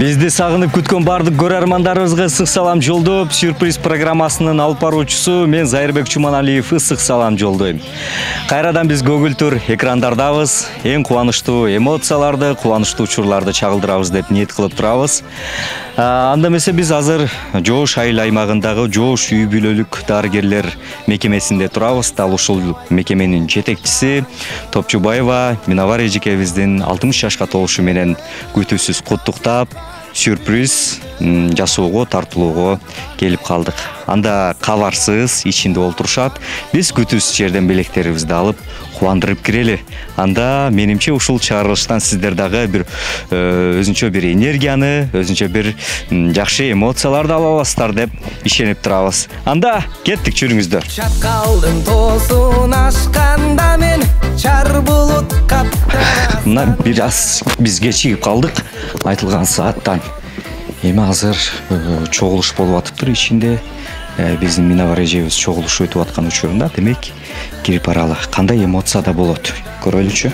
Бизди сагынып күткөн бардык көрөрмандарыбызга ысык салам жолдоп, сюрприз программасынын алып баруучусу мен Зайырбек Чуманалиев ысык салам жолдойм. Кайрадан биз көгүлтүр экрандардабыз. Эң кубанычтуу эмоцияларды, кубанычтуу учурларды чагылдырабыз деп ниет кылып турабыз. Анда эмесе биз азыр Жоош айыл аймагындагы Жоош үй бүлөлүк дарыгерлер мекемесинде турабыз. Дал ушул мекеменин жетекчиси Топчубаева Миновар эжекебиздин 60 жашка толушу менен күтүүсүз куттуктап, сюрприз жасоого, тартылууга келип калдык. Анда кабарсыз ичинде олтурушат. Биз күтүүсүз жерден белектерибизди алып кубандырып кирели. Анда менимче ушул чыгарылыштан сиздер дагы бир өзүнчө бир энергияны, өзүнчө бир жакшы эмоцияларды ала аласыздар деп ишенип турабыз. Анда кеттик, жүрүңүздөр. Чакалдын тоосун ашканда мен чар булут каптырасың. Мына бир аз биз кечигип калдык айтылган сааттан. Эми азыр чогулуш болуп атыптыр ичинде. Биздин Миновар эжебиз чогулуш өтүп аткан учурунда, демек кирип баралы. Кандай эмоцияда болот? Көрөлүчү.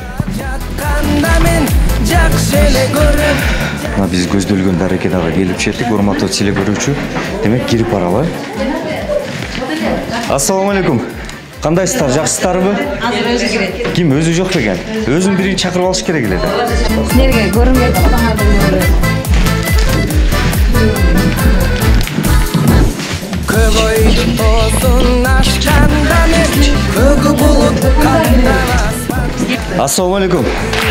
Мына биз көздөлгөн дареке дагы келип жетtik, урматтуу теле көрүүчү. Демек кирип баралы. Ассаламу алейкум. Кандайсыздар, жакшысыздарбы? Азыр өзү кирет. Ким өзү жок деген? Өзүн бирин чакырып алыш керек эле да. Силерге көрүнгөн кутаңарды. Көбөйдүн тоосун ашканда мен көгү булут каптырасың. Ассаламу алейкум.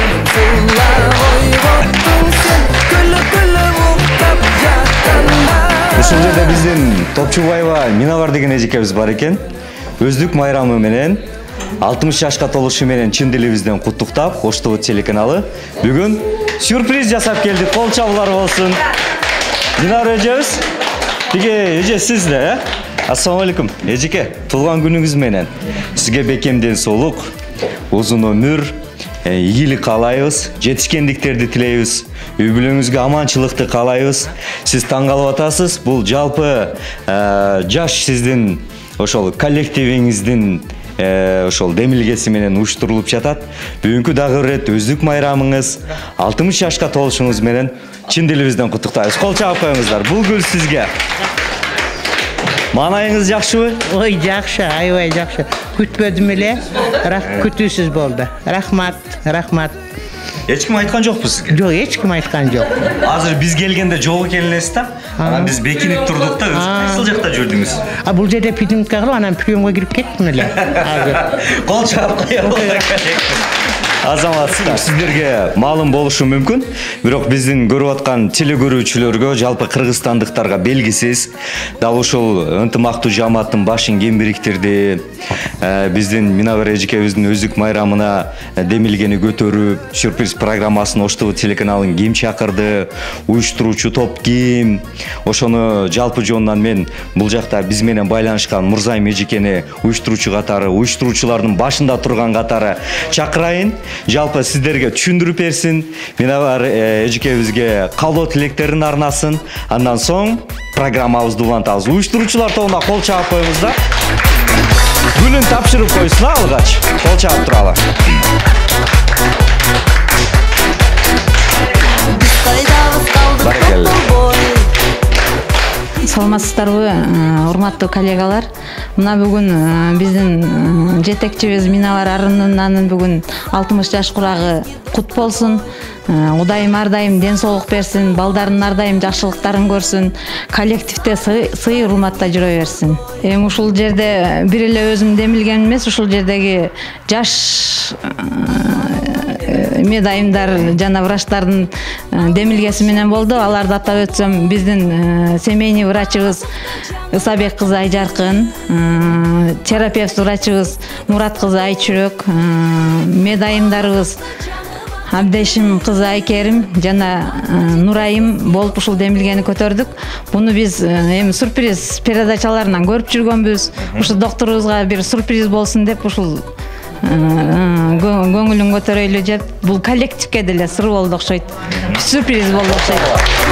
Ушул жерде биздин Топчубаева Миновар деген эжекебиз бар экен. Өздүк майрамы менен 60 жашка толушу менен чын дилибизден куттуктап, Кош ТВ телеканалы бүгүн сюрприз жасап келдик. Кол чабуулар болсун. Миновар эжебиз, тиге эже сиз да, Ассаламу алейкум. Эжеке, туулган күнүңүз менен сизге бекемден соолук, узун өмүр, ийгилик каалайбыз, жетишкендиктерди тилейбиз. Үй бүлөңүзгө аманчылыкты каалайбыз. Сиз таң калып атасыз. Бул жалпы жаш сиздин ошол коллективиңиздин ошол демилгеси менен уюштурулуп жатат. Бүгүнкү дагы рет өздүк майрамыңыз 60 жашка толушуңуз менен чын дилибизден куттуктайбыз. Кол чабып коюңуздар. Бул гүл сизге. Маанайыңыз жакшыбы? Ой, жакшы, аябай жакшы. Күтпөдүм эле, бирок күтүүсүз болду. Рахмат, рахмат. Эч ким айткан жокпу сизге? Жок, эч ким айткан жок. Азыр биз келгенде жок экен элесиз да. Анан биз бекинип турдук да, кайсыл жакта жүрдүңүз? Бул жерде приемка кылып, анан приемга кирип кеттим эле. Азыр. Кол чабып коелу. Азаматсыздар, сиздерге маалым болушу мүмкүн, бирок биздин көрүп аткан теле көрүүчүлөргө, жалпы кыргызстандыктарга белгисиз. Дал ушул ынтымактуу жамааттын башын кем бириктирди. Биздин Миновар эжекебиздин өздүк майрамына демилгени көтөрүп, сюрприз программасын Кош ТВ телеканалын ким чакырды, уюштуруучу топ ким? Ошону жалпы жонунан мен бул жакта биз менен байланышкан Мурзайым эжекени уюштуруучу катары, уюштуруучулардын башында турган катары чакырайын. Жалпы сиздерге түшүндүрүп берсин, Миновар эжекебизге каалоо тилектерин арнасын. Андан соң программабызды улантабыз. Уюштуруучулар тобуна кол чабып коюңуздар. Гүлүн тапшырып койсун алгач. Кол чабып туралы. Баракелла. Саламатсыздарбы, урматтуу коллегалар. Мына бүгүн биздин жетекчибиз Миновар арынынын бүгүн 60 жаш курагы кут болсун. Кудайым ар дайым ден соолук берсин, балдарын ар дайым жакшылыктарын көрсүн, коллективде сый урматта жүрө берсин. Эми ушул жерде бир эле өзүм демилген эмес, ушул жердеги жаш медайымдар жана врачтардын демилгеси менен болду. Аларды атап өтсөм, биздин семейный врачыбыз Ысабек кызы Айжаркын, терапевт врачыбыз Мурат кызы Айчүрөк, медайымдарыбыз Абдешим кызы Айкерим жана Нурайым болуп ушул демилгени көтөрдүк. Буну биз эми сюрприз передачаларынан көрүп жүргөнбүз. Ушул докторубузга бир сюрприз болсун деп ушул көңүлүн көтөрөйлү деп бул коллективге деле сыр болду окшойт. Сюрприз болду окшойт.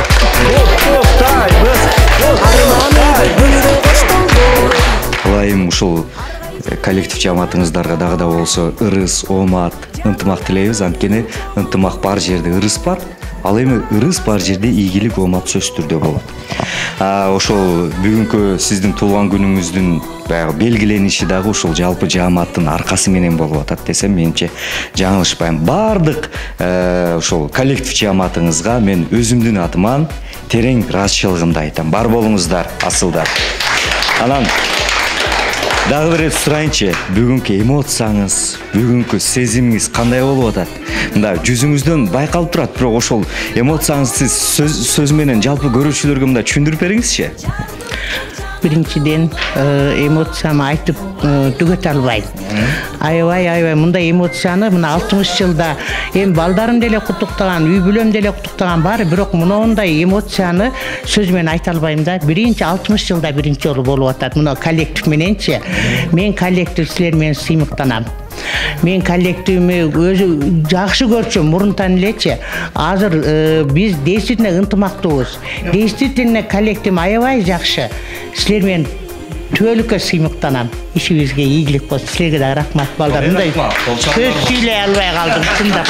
Ылайым ушул коллектив жамаатыңыздарга дагы да болсо ырыс, оомат, ынтымак тилейбиз. Анткени ынтымак бар жерде ырыс бар. ал эми ырыс бар жерде ийгилик оомат сөзсүз түрдө болот. Ошол бүгүнкү сиздин туулган күнүңүздүн баягы белгилениши дагы ушул жалпы жааматтын аркасы менен болуп атат десем менимче жаңылышпайм. Бардык ошол коллектив жааматыңызга мен өзүмдүн атыман терең ыраазычылыгымды айтам. Бар болуңуздар, асылдар. Анан дагы бир сурайынчы, бүгүнкү эмоцияңыз, бүгүнкү сезимиңиз кандай болуп атат? Мында жүзүңүздөн байкалып турат, бирок ошол эмоцияңызды сиз сөз менен жалпы көрүүчүлөргө мында түшүндүрүп бериңизчи. Биринчиден эмоцияны айтып түгөтө албайм. Аябай мындай эмоцияны мына 60 жылда эми балдарым деле куттуктаган, үй бүлөм деле куттуктаган бар, бирок мындай эмоцияны сөз менен айта албайм да. Биринчи 60 жылда биринчи жолу болуп атат. Мына коллектив мененчи. Мен коллектив силер менен сыймыктанам. Мен коллективimi өзү жакшы көрчүм мурунтан элечи. Азыр биз действительно ынтымактуубуз. Действительно коллектив аябай жакшы. Силер менен түбөлүккө сыймыктанам. Ишибизге ийгилик болсун. Силерге да рахмат балдар. Мындай сөз сүйлөй албай калдым чындап.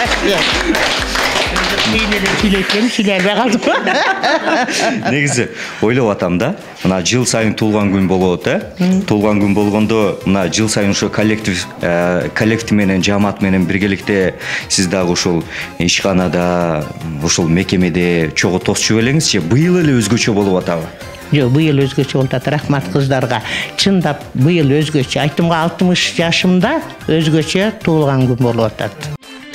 Сүйлөй албай калдым. Негизи ойлоп атам да. Мына жыл сайын туулган күн болот, Туулган күн болгондо мына жыл сайын ошо коллектив менен, жаамат менен биргеликте сиз дагы ушул ишканада, ушул мекемеде чогуу тосчу белеңизчи. Быйыл эле өзгөчө болуп атабы? Жок, быйыл өзгөчө болуп атат. Рахмат кыздарга. Чындап быйыл өзгөчө. Айтымга 60 жашымда өзгөчө туулган күн болуп атат.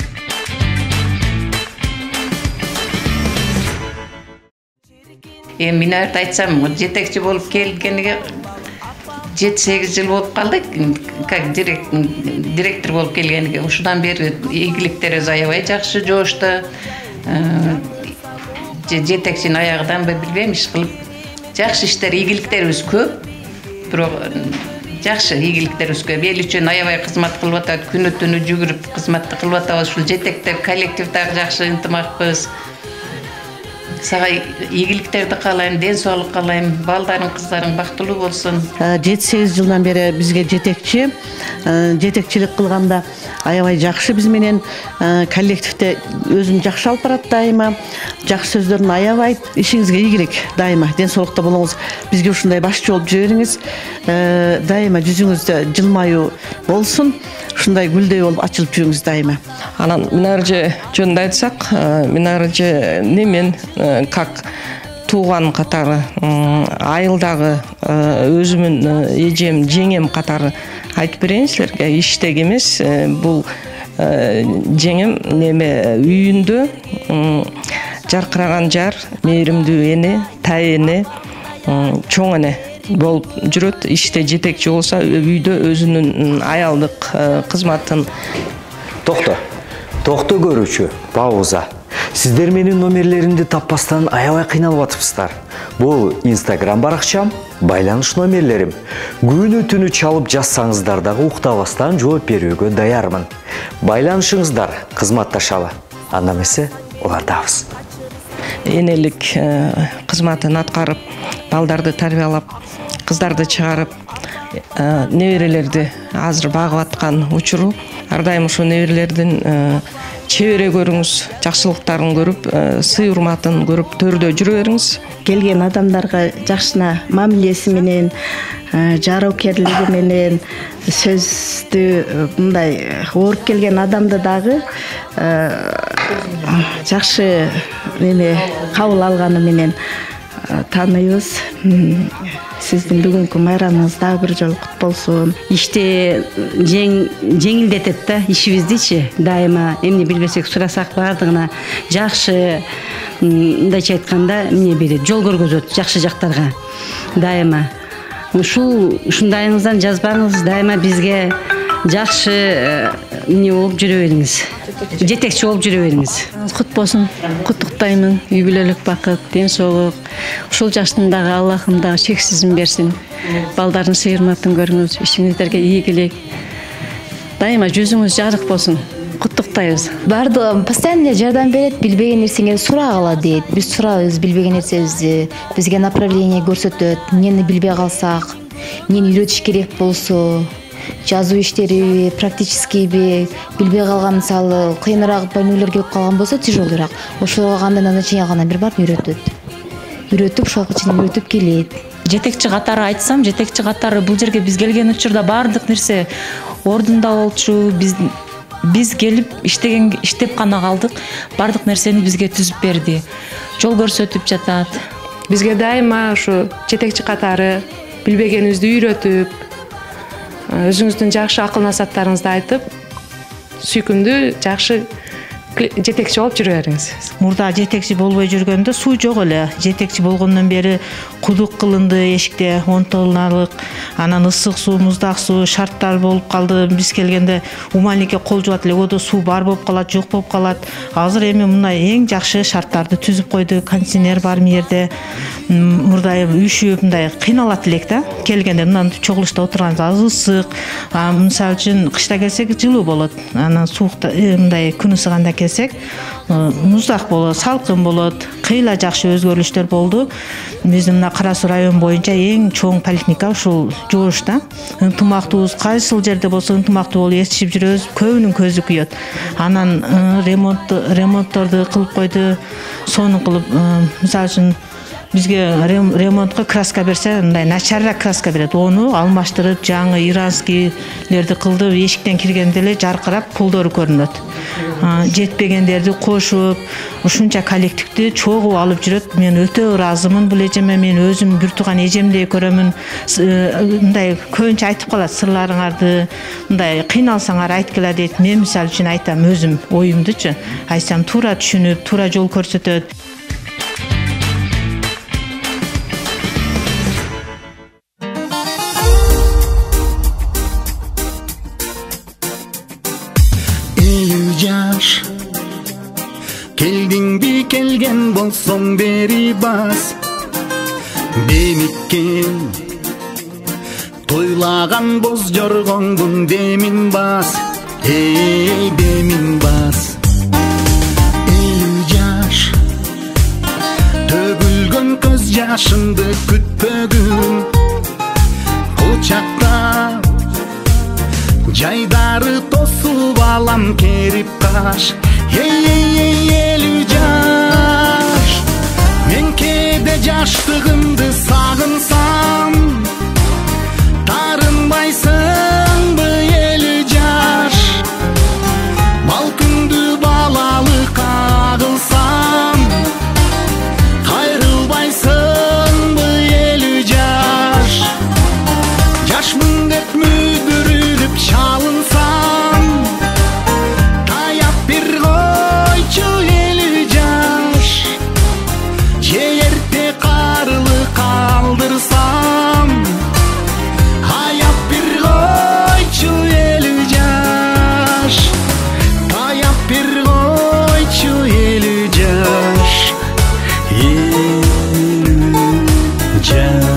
Мен айтсам, жетекчи болуп келгениге 7-8 жыл болуп калды. Как директор болуп келгениге. Ушудан бери ийгиликтерибиз аябай жакшы жошто. Жетекчинин аягынан билбейм, иш кылып жакшы иштер, ийгиликтерибиз көп. Бирок жакшы ийгиликтерибиз көп. Эл үчүн аябай кызмат кылып атат, күнү түнү жүгүрүп кызматты кылып атабыз. Ушул жетектер, коллектив дагы жакшы ынтымакпыз. Сага ийгиликтерди каалайм, ден соолук каалайм, балдарың, кыздарың бактылуу болсун. 7-8 жылдан бери бизге жетекчилик кылганда аябай жакшы биз менен коллективде өзүн жакшы алып барат дайыма. Жакшы сөздөрүн аябай, ишиңизге ийгилик дайыма, ден соолукта болуңуз. Бизге ушундай башчы болуп жүрө бериңиз. Дайыма жүзүңүздө жылмаюу болсун. Ушундай гүлдөй болуп ачылып жүрүңүз дайыма. Анан минаржы жөнүндө айтсак, минаржы немен как тууган катары, айылдагы өзүмүн эжем, жеңем катары айтып берейин силерге. Иштеги эмес, бул жеңем неме үйүндө жаркыраган жар, мээримдүү эне, тай эне, чоң эне болуп жүрөт. Иште жетекчи болсо, үйдө өзүнүн аялдык кызматын. Токто көрүүчү, пауза. Сиздер менин номерлеримди таппастан аябай кыйналып атыпсыздар. Бул Instagram баракчам, байланыш номерлерим. Күнү түнү чалып жазсаңыздар дагы уктабастан жооп берүүгө даярмын. Байланышыңыздар, кызматташалы. Анда эмесе олардабыз. Энелик кызматын аткарып, балдарды тарбиялап, кыздарды чыгарып, неберелерди азыр багып аткан учуру. Ар дайым ушу неберелердин чебере көрүңүз, жакшылыктарын көрүп, сый урматын көрүп, төрдө жүрө бериңиз. Келген адамдарга жакшына мамилеси менен, жароокерлиги менен, сөздү мындай ооруп келген адамды дагы жакшы кабыл алганы менен тааныйбыз. Сиздин бүгүнкү майрамыңыз дагы бир жолу кут болсун. Иште жеңилдетет да ишибиздичи. Дайыма эмне билбесек сурасак бардыгына жакшы, мындайча айтканда, эмне берет, жол көргөзөт жакшы жактарга. Дайыма ушундайыңыздан жазбаңыз, дайыма бизге жакшы эмне болуп жүрө бериңиз. Жетекчи болуп жүрө бериңиз. Кут болсун. Куттуктаймын. Үй бүлөлүк бакыт, ден соолук. Ушул жаштындагы Аллахым дагы чексизин берсин. Балдардын сыйырматын көрүңүз, ишиңиздерге ийгилик. Дайыма жүзүңүз жарык болсун. Куттуктайбыз. Бардыгы постоянно жардам берет, билбеген нерсеңерди сурагыла дейт. Биз сурайбыз билбеген нерсебизди, бизге направление көрсөтөт. Эмнени билбей калсак, эмнени үйрөтүш керек болсо, жазуу иштериби, практическийби билбей калган, мисалы кыйыныраак больнойлор келип калган болсо тяжелыйраак. Ошолорго кандай назначение алгандан бир барып үйрөтүп, ошол кичине үйрөтүп келет. Жетекчи катары айтсам, жетекчи катары бул жерге биз келген учурда баардык нерсе ордунда болчу. Биз келип иштеп гана калдык. Баардык нерсени бизге түзүп берди. Жол көрсөтүп жатат. Бизге дайыма ушу жетекчи катары билбегенибизди үйрөтүп, өзүңүздүн жакшы акыл насааттарыңызды айтып, сүйкүмдүү, жакшы жетекчи болуп жүрө бериңиз. Мурда жетекчи болбой жүргөндө суу жок эле. Жетекчи болгондон бери кудук кылынды эшикте 10 тонналык, анан ысык суу, муздак суу шарттар болуп калды. Биз келгенде умальникке кол жуат эле, одо суу бар болуп калат, жок болуп калат. Азыр эми мындай эң жакшы шарттарды түзүп койду. Кондиционер бар жерде. Мурда үшүп мындай кыйналат элек да. Келгенде мындан чогулушта отурганда ысык, мисалы үчүн кышта келсек жылуу болот. Анан суукта мындай күн ысыганда келсек муздак болот, салкын болот. Кыйла жакшы өзгөрүлүштөр болду. Биздин мына Кара Суу район боюнча эң чоң поликлиника ушул Жугушта. Ынтымактуубуз кайсыл жерде болсо ынтымактуу болуп ээрчишип жүрөбүз. Көбүнүн көзү күйөт. Анан ремонтторду кылып койду. Сону кылып, мисалы үчүн бизге ремонтко краска берсе, мындай начарыраак краска берет. Ону алмаштырып, жаңы иранскийлерди кылды. Эшиктен киргенде эле жаркырап пулдору көрүнөт. Жетпегендерди кошуп, ушунча коллективди чогуу алып жүрөт. Мен өтө ыраазымын бул эжеме. Мен өзүм бир тууган эжемдей көрөмүн. Мындай көбүнчө айтып калат сырларыңарды, мындай кыйналсаңар айткыла дейт. Мен мисалы үчүн айтам өзүм оюмдучу. Айтсам туура түшүнүп, туура жол көрсөтөт. Келдиңби келген болсоң бери бас. Бемиккен тойлаган боз жоргоңдун демин бас. Эй демин бас. Элүү жаш төгүлгөн көз жашымды күтпөгүн. Кучакта жайдары тосуп алам керип каш. Элүү жаш, мен кээде жаштыгымды сагынсам, тарынбайсыңбы элүү жаш? Бал күндү балалыкка кылсам, кайрылбайсыңбы элүү жаш? Жашмын деп мүдүрүлүп чалынсам, таяп бир койчу элүү жаш. Же эрте карылы калдырсам, аяп бир койчу элүү жаш. Таяп бир койчу элүү жаш. Элүү жаш.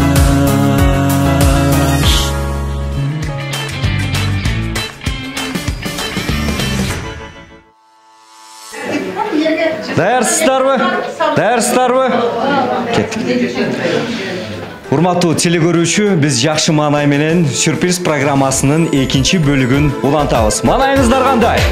Даярсыздарбы? Кеттик. Урматтуу телекөрүүчү, биз жакшы маанай менен сюрприз программасынын экинчи бөлүгүн улантабыз. Маанайыңыздар кандай?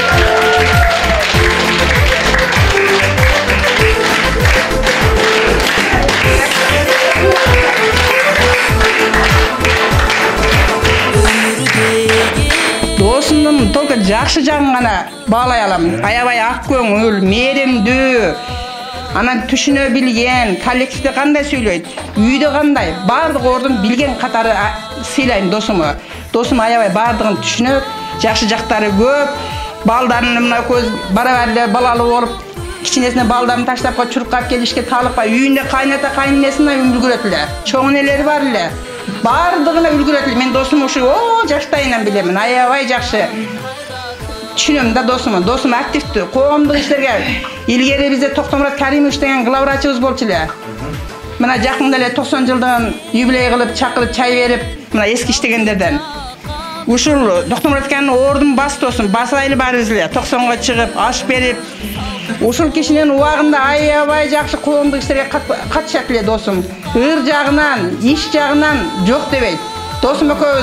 Досумдун только жакшы жагын гана баалай алам. Аябай ак көңүл, мээримдүү, анан түшүнө билген, коллективде кандай сүйлөйт, үйдө кандай, баардык ордун билген катары сыйлайм досуму. Досум аябай баардыгын түшүнөт, жакшы жактары көп. Балдарын мына көз барабар балалуу болуп, кичинесине балдарын таштап чуркап келишке талыкпай, үйүндө кайната кайненесине үлгүрөт эле. Чоң энелери бар эле. Баардыгына үлгүрөт эле. Мен досум ушу жаштайынан билемин. Аябай жакшы түшүнөм да досуму. Досум активдүү, коомдук иштерге. Илгери бизде Токтомурат Каримович деген главврачыбыз болчу эле. Мына жакында эле 90 жылдын юбилей кылып, чакырып, чай берип, мына эски иштегендерден. Ушул Токтомуратканын ордун бас досум, басайлы барыбыз эле. 90га чыгып, аш берип, ушул кишинин убагында аябай жакшы коомдук иштерге катышат эле досум. Ыр жагынан, иш жагынан жок дебейт. Досум экөөбүз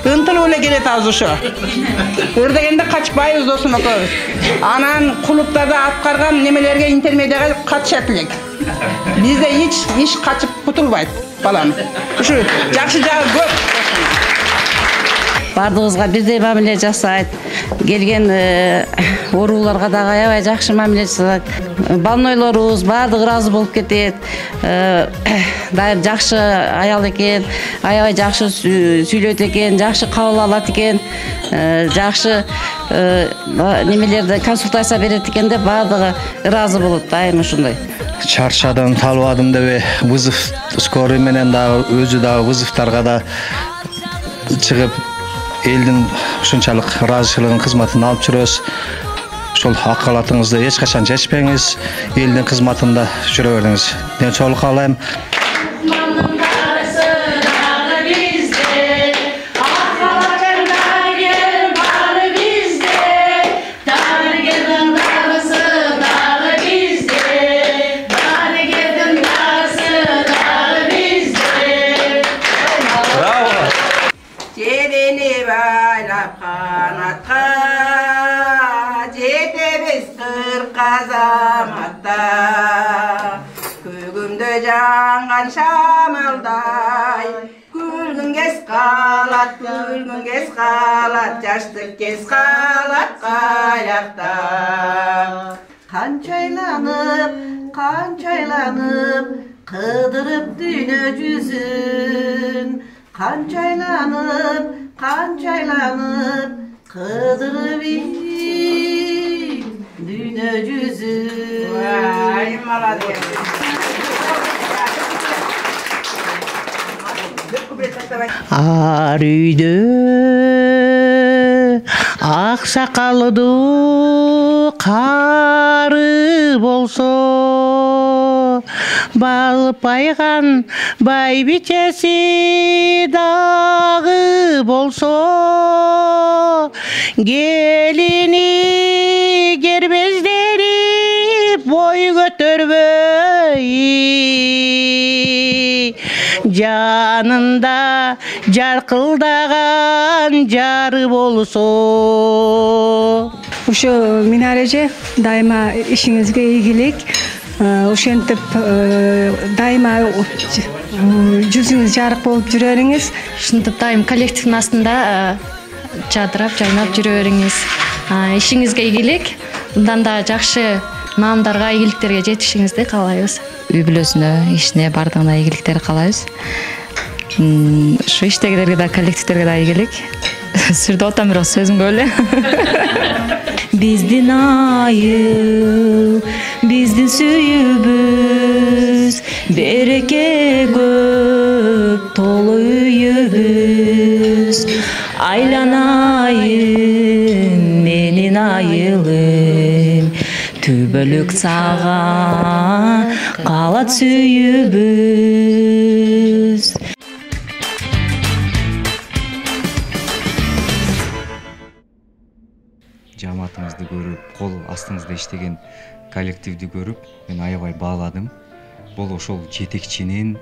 ынтылып эле келет азыр ошо. Өрдөгөндө качпайбыз досум экөөбүз. Анан клубтарда аткарган немелерге интермедияга катышат элек. Бизде иш качып кутулбайт балам. Ушу жакшы жагы көп. Бардыгыбызга бирдей мамиле жасайт. Келген ооруларга дагы аябай жакшы мамиле жасайт. Балнойлорубуз бардыгы ыраазы болуп кетет. Дайым жакшы аял экен, аябай жакшы сүйлөйт экен, жакшы кабыл алат экен, жакшы немелерди консультация берет экен деп бардыгы ыраазы болот. Дайым ушундай. Чарчадым, талбадым деп вызов скорый менен дагы өзү дагы вызовторго да чыгып элдин ушунчалык ыраазычылыгын кызматын алып жүрөбүз. Ошол акалатыңызды эч качан чечпеңиз, элдин кызматында жүрө бериңиз. Ден соолук каалайм. Көгүмдө жаңган шамалдай күлгүн кез калат, жаштык кез калат каякта. Канчайланып, кыдырып дүйнө жүзүн. Канчайланып, кыдырып дүйнө жүзүн. Ай, молодец. Ар үйдө ак сакалдуу кары болсо, балып айган байбичеси дагы болсо, келини кербезденип бой көтөрбөй, жанында жаркылдаган жары болсо. Ошо Минар эже дайыма ишиңизге ийгилик, ошентип дайыма жүзүңүз жарык болуп жүрө бериңиз. Ушинтип дайым коллективдин астында жадырап, жайнап жүрө бериңиз. Ишиңизге ийгилик, мындан да жакшы наамдарга, ийгиликтерге жетишиңизди каалайбыз. Үй бүлөсүнө, ишине бардыгына ийгиликтер каалайбыз. Ушу иштегилерге да, коллективдерге да ийгилик. Сүрдүп атам бирок сөзүм көп эле. Биздин айыл, биздин сүйүүбүз, береке көп, толу үйүбүз. Айланайын, менин айылым, түбөлүк сага калат сүйүүбүз. Жамаатыңызды көрүп, кол астыңызда иштеген коллективди көрүп, мен аябай бааладым. Бул ошол жетекчинин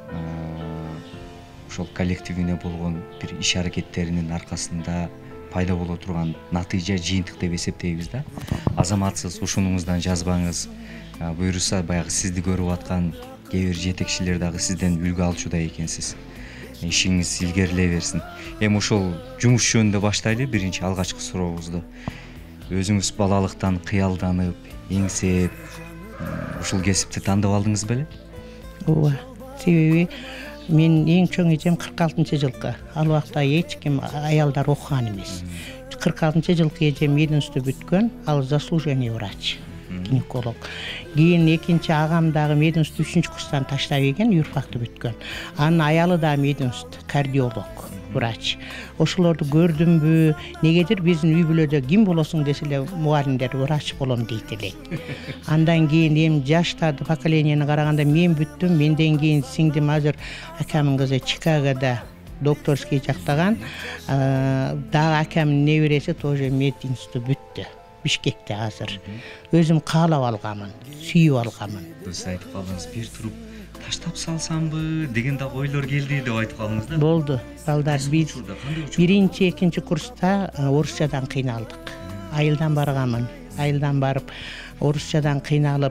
ошол коллективине болгон бир иш аракеттеринин аркасында пайда боло турган натыйжа, жыйынтык деп эсептейбиз да. Азаматсыз ушунуңуздан жазбаңыз. Буюрса баягы сизди көрүп аткан кээ бир жетекчилер дагы сизден үлгү алчудай экенсиз. Ишиңиз илгерилей берсин. Эми ошол жумуш жөнүндө баштайлы. Биринчи алгачкы сурообузду. Өзүңүз балалыктан кыялданып, эңсеп, ушул кесипти тандап алдыңыз беле? Ооба. Себеби мен эң чоң эжем 46-жылкы. Ал убакта эч ким аялдар окуган эмес. 46-жылкы эжем мединститутта бүткөн, ал заслуженный врач, гинеколог. Кийин экинчи агам дагы мединститут 3-курстан таштап келген, юрфакты бүткөн. Анын аялы да мединститут, кардиолог, врач. Ошолорду көрдүмбү, негедир биздин үй бүлөдө ким болосуң деселе мугалимдер врач болом дейт элек. Андан кийин эми жаштарды поколенияны караганда мен бүттүм, менден кийин сиңдим азыр акамдын кызы Чикагода докторский жактаган, дагы акамдын небереси тоже мединститут бүттү. Бишкекте азыр. Өзүм каалап алганмын, сүйүп алганмын. Дұрыс айтып қалдыңыз, бир туруп таштап салсамбы деген дагы ойлор келди деп айтып калдыңыз да. Болду. Балдар биз биринчи, экинчи курста орусчадан кыйналдык. Айылдан барганмын. Айылдан барып орусчадан кыйналып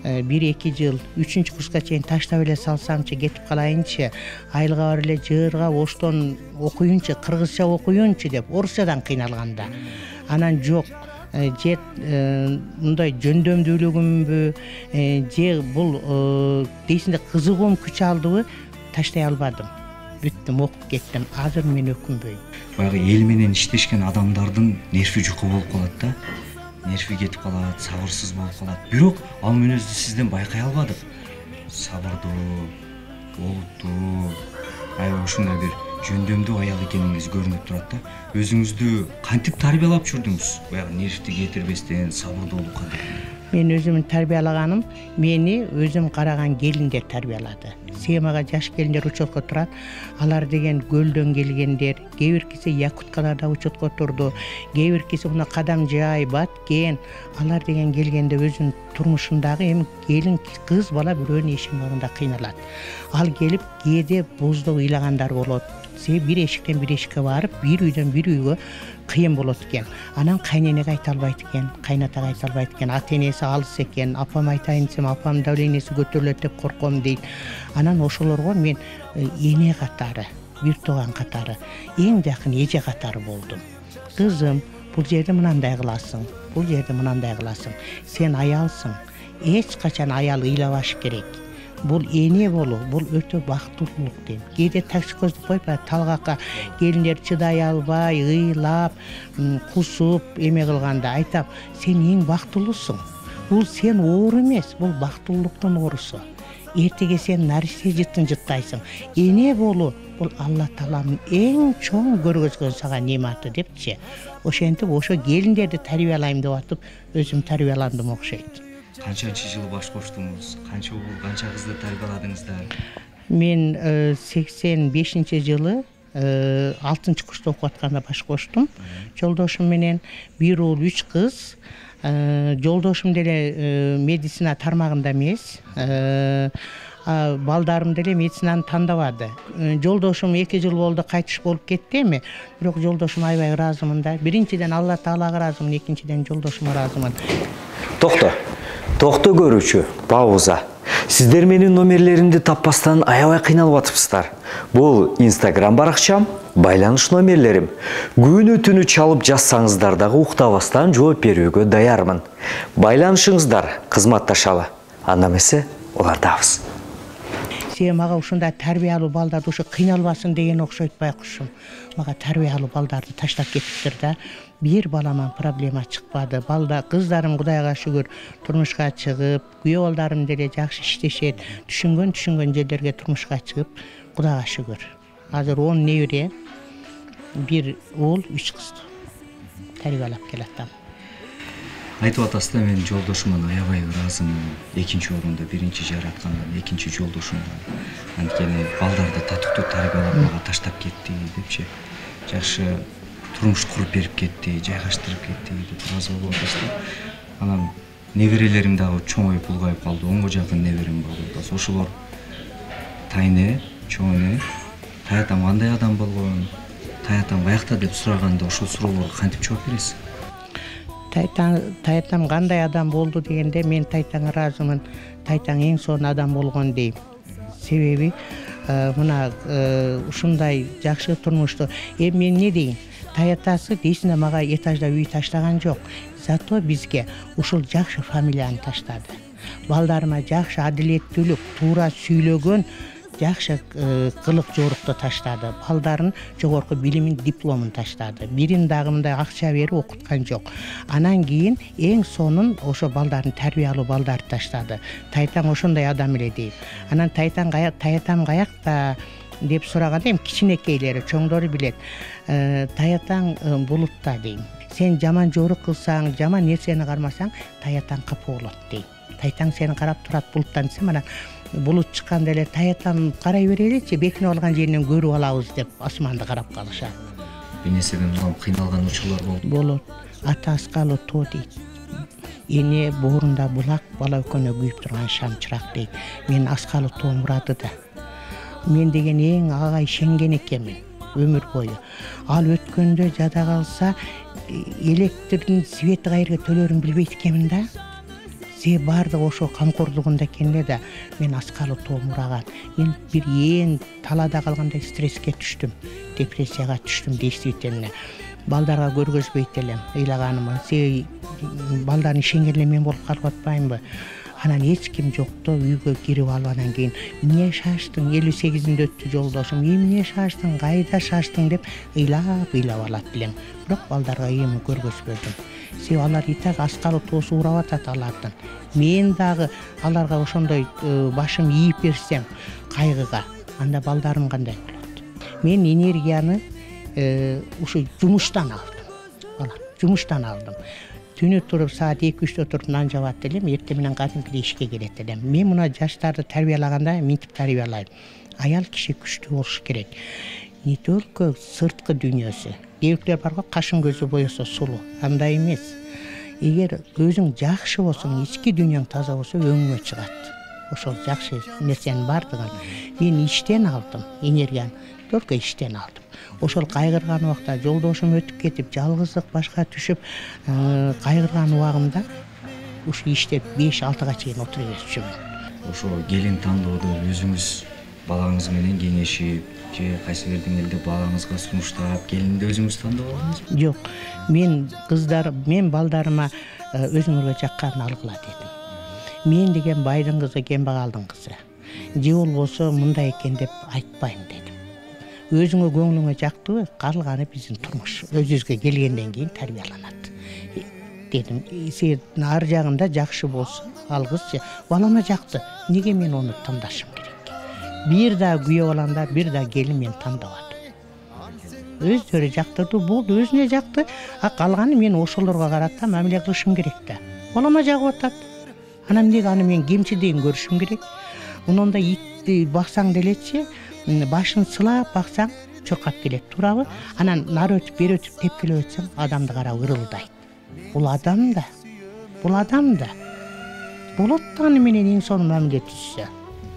1-2 жыл 3-чү курска чейин таштап эле салсамчы, кетип калайынчы, айылга барып эле жыырга оштон окуюнчу, кыргызча окуюнчу деп орусчадан кыйналганда. Анан жок, же мындай жөндөмдүүлүгүмбү, же бул дейсинде кызыгуум күч алдыбы, таштай албадым. Бүттүм, окуп кеттим. Азыр мен өкүнбөйм. Баягы эл менен иштешкен адамдардын нерви жуку болуп калат да. Нерви кетип калат, сабырсыз болуп калат. Бирок ал мүнөздү сизден байкай албадык. Сабырдуу, олуттуу, аябай ушундай бир жөндөмдүү аял экениңиз көрүнүп турат да. Өзүңүздү кантип тарбиялап жүрдүңүз? Баягы нервди кетирбестен, сабырдуулукка деген. Мен өзүмдү тарбиялаганым, мени өзүм караган келиндер тарбиялады. Семага жаш келиндер учетко турат. Алар деген көлдөн келгендер, кээ биркиси Якуткаларда учетко турду, кээ биркиси мына Кадамжай, Баткен. Алар деген келгенде өзүнүн турмушундагы эми келин кыз бала бирөөнүн эшигин алдында кыйналат. Ал келип кээде боздоп ыйлагандар болот. Бир эшиктен бир эшикке барып, бир үйдөн бир үйгө кыйын болот экен. Анан кайненеге айта албайт экен, кайнатага айта албайт экен, ата энеси алыс экен, апам айтайын десем апам давлениеси көтөрүлөт деп корком дейт. Анан ошолорго мен эне катары, бир тууган катары, эң жакын эже катары болдум. Кызым, бул жерде мынандай кыласың, бул жерде мынандай кыласың. Сен аялсың, эч качан аял ыйлабаш керек. Бул эне болуу, бул өтө бактылуулук дейм. Кээде такси көздү коюп, талгакка келиндер чыдай албай, ыйлап, кусуп, эме кылганда айтам, сен эң бактылуусуң. Бул сен оору эмес, бул бактылуулуктун оорусу. Эртеге сен наристе жыттын жыттайсың. Эне болуу бул Алла Тааланын эң чоң көргөзгөн сага нематы депчи. Ошентип ошо келиндерди тарбиялайм деп атып, өзүм тарбияландым окшойт. Канчанчы жылы баш коштуңуз? Канча уул, канча кызды тарбияладыңыздар? Мен 85 жылы 6 курста окуп атканда баш коштум. Жолдошум менен 1 уул 3 кыз. Жолдошум деле медицина тармагында эмес. Балдарым деле медицинаны тандабады. Жолдошум 2 жыл болду кайтыш болуп кетти эми. Бирок жолдошум аябай ыраазымын да. Биринчиден Алла Таалага ыраазымын, экинчиден жолдошума ыраазымын. Токто көрүүчү, пауза. Сиздер менин номерлеримди таппастан аябай кыйналып атыпсыздар. Бул Instagram баракчам, байланыш номерлерим. Күнү түнү чалып жазсаңыздар дагы уктабастан жооп берүүгө даярмын. Байланышыңыздар, кызматташалы. Анда эмесе, олардабыз. Сен мага ушундай тарбиялуу балдарды ушу кыйналбасын деген окшойт байкушум. Мага тарбиялуу балдарды таштап кетиптир да. Бир баламан проблема чыкпады. Балда кыздарым Кудайга шүгүр турмушка чыгып, күйөө балдарым деле жакшы иштешет. Түшүнгөн жерлерге турмушка чыгып, Кудайга шүгүр. Азыр 10 небере, 1 уул, 3 кыз тарбиялап келатам. Айтып атасыздар, мен жолдошумун аябай ыраазымын. Экинчи орунда биринчи жараткандан, экинчи жолдошумдан. Анткени балдарды татыктуу тарбиялап мага таштап кетти депчи. Жакшы турмуш куруп берип кетти, жайгаштырып кетти деп ыраазы болуп атасыздар. Анан неберелерим дагы чоңоюп улгайып калды. 10го жакын неберем болду. Ошолор тайне, чоң эне, таятам кандай адам болгон, таятам каякта деп сураганда ошол суроолорго кантип жооп бересиз? Таятам кандай адам болду дегенде мен Таятаңга ыраазымын. Таятаң эң сонун адам болгон дейм. Себеби мына ушундай жакшы турмушту мен эмне дейин? Таятасы дейсине мага этажда үй таштаган жок. Зато бизге ушул жакшы фамилияны таштады. Балдарыма жакшы адилеттүүлүк, туура сүйлөгөн жакшы кылык жорукту таштады. Балдарын жогорку билимин дипломун таштады. Бирин дагы мындай акча берип окуткан жок. Анан кийин эң сонун ошо балдарын тарбиялуу балдарды таштады. Таятаң ошондой адам эле дейм. Анан таятам каякта деп сураганда эми кичинекейлери, чоңдору билет. Таятаң булутта дейм. Сен жаман жорук кылсаң, жаман нерсени кармасаң, таятаң капа болот дейм. Таятаң сени карап турат булуттан десем, анан булут чыкканда эле таятам карай береличи, бекинип алган жеринен көрүп алабыз деп асманды карап калышат. Бир нерседен улам кыйналган учурлар болду. Болот. Ата аскалы то дейт. эне боорунда булак бала өкөнө күйүп турган шам чырак дейт. Мен Аскалы Тоомурады да. Мен деген эң ага ишенген экенмин өмүр бою. Ал өткөндө жада калса электрдин свети кайерге төлөрүн билбейт экенмин да. Се бардык ошо камкордугунда экен да. Мен Аскалы Тоомураган мен бир эң талада калгандай стресске түштүм, депрессияга түштүм действительно. Балдарга көргөзбөйт элем ыйлаганыма. Се балдарын ишенген эле мен болуп калып атпаймынбы? Анан эч ким жокто үйгө кирип алгандан кийин эмне шаштың 58-inde өттү жолдошум, эмне шаштың, кайда шаштың деп ыйлап алат билем. Бирок балдарга эми көргөзбөдүм. Се алар и так Аскалы тоосу урап атат алардын. Мен дагы аларга ошондой башым ийип берсем кайгыга, анда балдарым кандай болот? Мен энергияны ушу жумуштан алдым. Жумуштан алдым. Түнү туруп саат 2-3-тө туруп нан жабат элем, эртең менен кадимкидей ишке келет элем. Мен мына жаштарды тарбиялаганда минтип тарбиялайм. Аял киши күчтүү болуш керек. Не только сырткы дүйнөсү. Кээбирлер бар го, кашын көзү боесо сулуу. Андай эмес. Эгер өзүң жакшы болсоң, ички дүйнөң таза болсо өңүңө чыгат. Ошол жакшы нерсенин бардыгын мен иштен алдым, энергияны только иштен алдым. Ошол кайгырган убакта жолдошум өтүп кетип, жалгыздык башка түшүп, кайгырган убагымда ушу иштеп 5-6га чейин отура берчүмүн. Ошо келин тандоодо өзүңүз балаңыз менен кеңешип, же кайсы бир деңгээлде балаңызга сунуштап, келинди өзүңүз тандап алдыңызбы? Жок, мен балдарыма өзүңөргө жакканын алгыла дедим. Мен деген байдын кызы, кембагалдын кызы. Же болбосо мындай экен деп айтпайм дедим. Өзүңө көңүлүңө жактыбы, калганы биздин турмуш. Өзүбүзгө келгенден кийин тарбияланат. Дедим, сен ар жагында жакшы болсо, алгызчы. Балама жакты. Неге мен аны тандашым керек? Бир да күйөө баланда, бир да келин мен тандабадым. Өздөрү жактырды, болду, өзүнө жакты. А калганы мен ошолорго карата мамиле кылышым керек да. Балама жагып атат. Анан эмнеге аны мен кемчи деген көрүшүм керек? Мунунда итти баксаң делечи, башын сылап баксаң чуркап келет, туурабы? Анан нары өтүп, бери өтүп тепкилеп өтсөң, адамды карап ырылдайт. Бул адам да. Болот да аны менен эң сонун мамиле түзсө.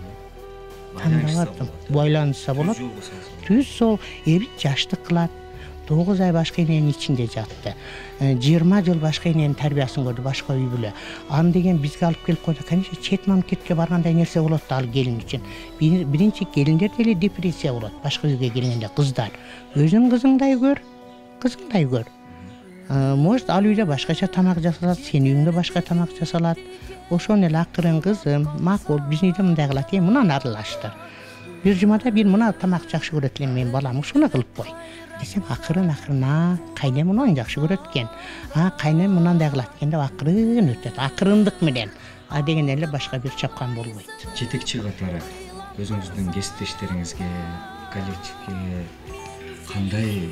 Тандабадым. Байланышса болот. Түз сол эбит жаштык кылат. 9 ай башка эненин ичинде жатты. 20 жыл башка эненин тарбиясын көрдү, башка үй бүлө. Аны деген бизге алып келип койду. Конечно, чет мамлекетке баргандай нерсе болот да ал келин үчүн. Биринчи келиндер деле депрессия болот. Башка үйгө келгенде кыздар. Өзүң кызыңдай көр. Может, ал үйдө башкача тамак жасалат, сенин үйүңдө башка тамак жасалат. Ошону эле акырын кызым, макул, биздин үйдө мындай кылат, мунан аралаштыр. Бир жумада бир мына тамак жакшы көрөт элем мен балам, ушуну кылып кой. Десем акырын кайнем мунун жакшы көрөт экен. Кайнем мынандай кылат экен деп акырын өтөт. Акырындык менен. Деген эле башка бир чапкан болбойт. Жетекчи катары өзүңүздүн кесиптештериңизге, коллективге кандай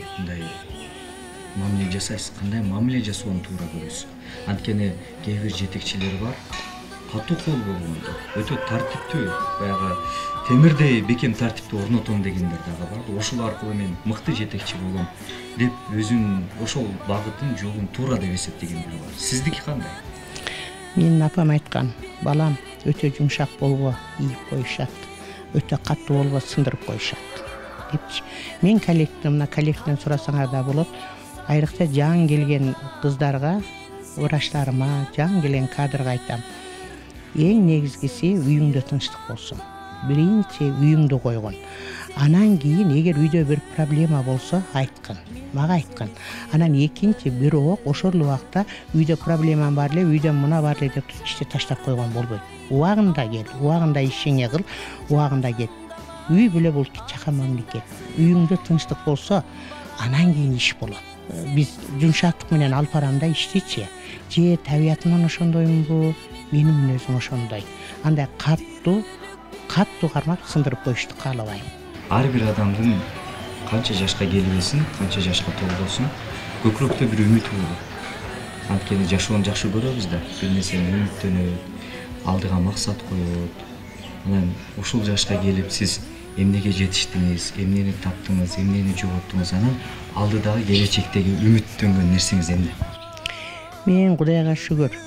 мамиле жасайсыз, кандай мамиле жасоону туура көрөсүз? Анткени кээ бир жетекчилер бар, катуу кол болгондо, өтө тартиптүү, баягы темирдей бекем тартипти орнотом дегендер дагы бар. Ошол аркылуу мен мыкты жетекчи болом деп өзүнүн ошол багытын, жолун туура деп эсептегендер бар. Сиздики кандай? Менин апам айткан, балам өтө жумшак болбо, ийип коюшат. Өтө катуу болбо, сындырып коюшат депчи. Мен коллективден сурасаңар да болот. Айрыкча жаңы келген кыздарга, врачтарыма, жаңы келген кадрга айтам. Эң негизгиси үйүңдө тынчтык болсун. Биринчи үйүңдү койгон. Анан кийин эгер үйдө бир проблема болсо айткын, мага айткын. Анан экинчи бирок ошол убакта үйдө проблема бар эле, үйдө мына бар эле деп ишти таштап койгон болбойт. Убагында кел, убагында ишиңе кыл, убагында кет. Үй бүлө бул чака мамлекет. Үйүңдө тынчтык болсо, анан кийин иш болот. Биз жумшактык менен алып барамда иштичи. Же табиятыман ошондоймунбу? Менин мүнөзүм ошондой. Андай каттуу кармап сындырып коюшту каалабайм. Ар бир адамдын канча жашка келбесин, канча жашка толбосун, көкүрөктө бир үмүтү болот. Анткени жашоону жакшы көрөбүз да, бир нерсени үмүттөнөт, алдыга максат коет. Анан ушул жашка келип сиз эмнеге жетиштиңиз, эмнени таптыңыз, эмнени жоготтуңуз, анан алдыдагы келечектеги үмүттөнгөн нерсеңиз эмне? Мен Кудайга шүгүр.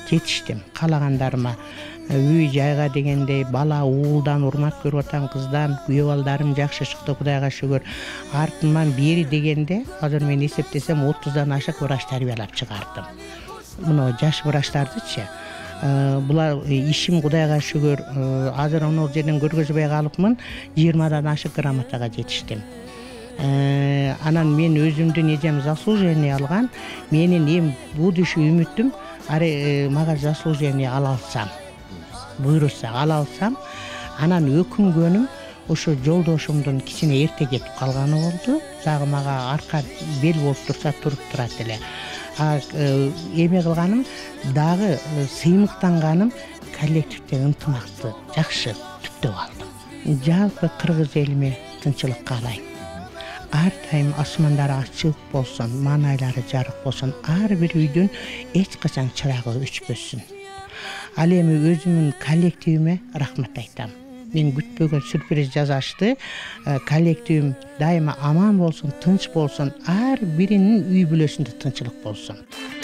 жетиштим каалагандарыма. Үй жайга дегендей бала уулдан урмат көрүп атам, кыздан күйөө балдарым жакшы чыкты, Кудайга шүгүр. Артынан бери дегенде азыр мен эсептесем 30дан ашык врач тарбиялап чыгардым. Мына жаш врачтардычы. Булар ишим Кудайга шүгүр, азыр ону жерден көргөзбөй калыпмын, 20дан ашык грамотага жетиштим. Анан мен өзүмдүн эжем заслужение алган, менин эм будущий үмүтүм мага заслужение ала алсам, буйрушса ала алсам, анан өкүнгөнүм ошо жолдошумдун кичине эрте кетип калганы болду. Дагы мага арка бел болуп турса туруп турат эле. Эме кылганым дагы сыймыктанганым коллективде ынтымакты жакшы түптөп алдым. Жалпы кыргыз элиме тынчылык каалайм. Ар дайым асмандары ачык болсун, маанайлары жарык болсун, ар бир үйдүн эч качан чырагы өчпөсүн. Ал эми өзүмдүн коллективиме рахмат айтам. Мен күтпөгөн сюрприз жасашты. Коллективим дайыма аман болсун, тынч болсун, ар биринин үй бүлөсүндө тынчылык болсун.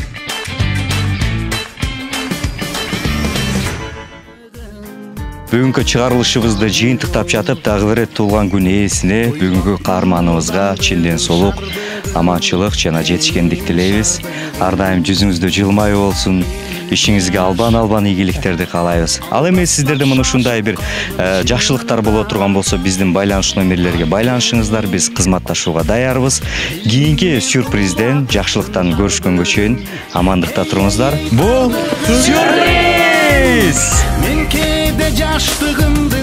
Бүгүнкү чыгарылышыбызды жыйынтыктап жатып, дагы бир рет туулган күн ээсине, бүгүнкү каарманыбызга ченден солук, аманчылык жана жетишкендик тилейбиз. Ар дайым жүзүңүздө жылмайып болсун. Ишиңизге албан ийгиликтерди каалайбыз. Ал эми сиздерде мына ушундай бир жакшылыктар боло турган болсо, биздин байланыш номерлерге байланышыңыздар, биз кызматташууга даярбыз. Кийинки сюрпризден, жакшылыктан көрүшкөнгө чейин амандыкта туруңуздар. Бул сюрприз! Мен кейде жаштыгымды